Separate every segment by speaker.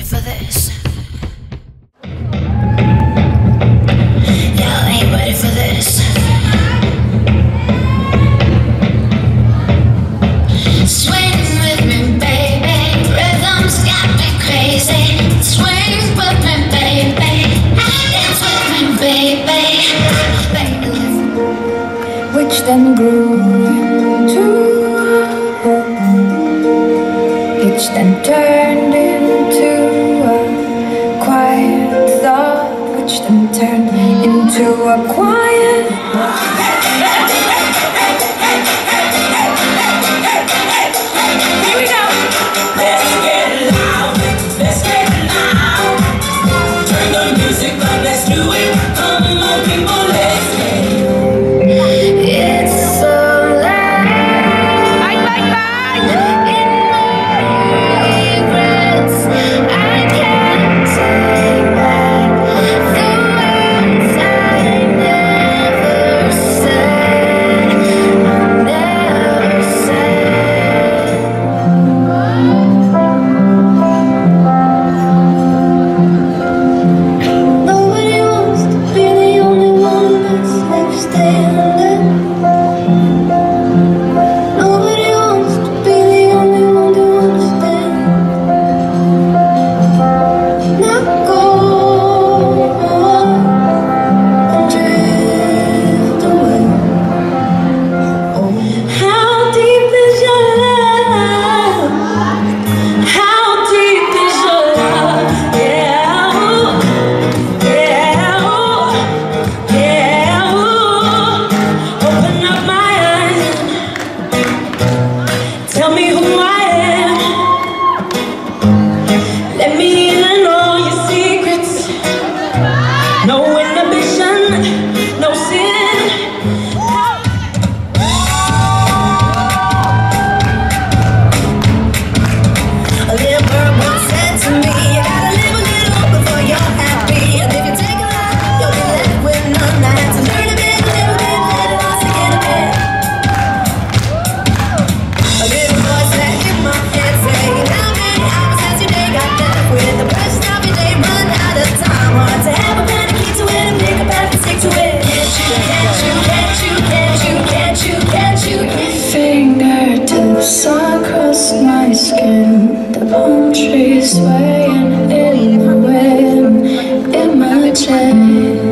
Speaker 1: ready for this. Y'all ain't ready for this. Swing with me, baby. Rhythm's got me crazy. Swing with me, baby. Dance with me, baby.
Speaker 2: Which then grew into which then turned into a quiet thought, which then turned into a quiet.
Speaker 1: Here we go. Let's get loud. Let's get loud. Turn the music up. Let's do it. Come on, people. Let's get it.
Speaker 2: It's so loud.
Speaker 1: Bye, bye, bye.
Speaker 2: In my regrets, I can't take back the words I never said. Never said. Nobody wants to be the only one that's left standing. Nobody wants to be the only one to understand. Not go and drift away. How deep is your love? How deep is your love? Yeah, ooh, yeah, ooh, yeah, ooh. Open up my eyes. Tell me who I am. Let me in on all your secrets. No inhibition, no sin. A little bird once said to me, you gotta live a little before you're happy. And if you take a lot, you'll be left with none. I had to learn a bit, little lost again a bit. A little voice that in my head saying, how many hours has your day got left? With the rest of your day run out of time. Hard to have a plan to keep to it and pick a path and stick to it. Fingertips across my skin. The palm trees swaying in the wind. In my chest.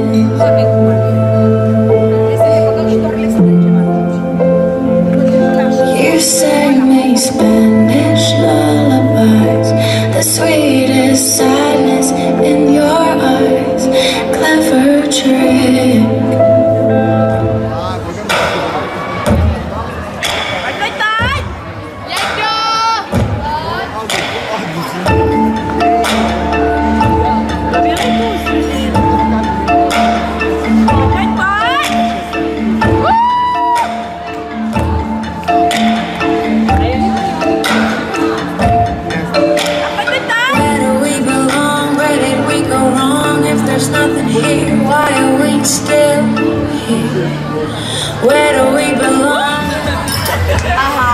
Speaker 2: You sang me Spanish lullabies, the sweetest sadness in your eyes. Clever trick. Where do we belong? Where did we go wrong? If there's nothing here, why are we still here? Where do we belong?